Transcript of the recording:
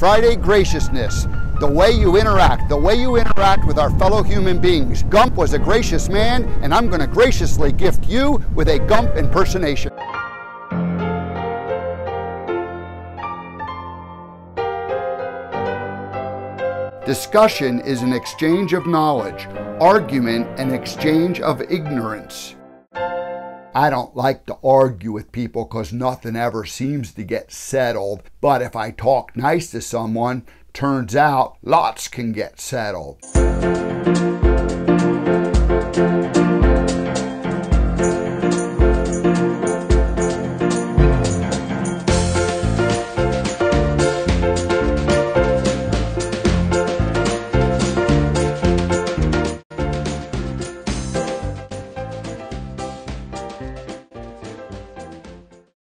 Friday Graciousness. The way you interact with our fellow human beings. Gump was a gracious man, and I'm going to graciously gift you with a Gump impersonation. Discussion is an exchange of knowledge. Argument, an exchange of ignorance. I don't like to argue with people because nothing ever seems to get settled. But if I talk nice to someone, turns out lots can get settled.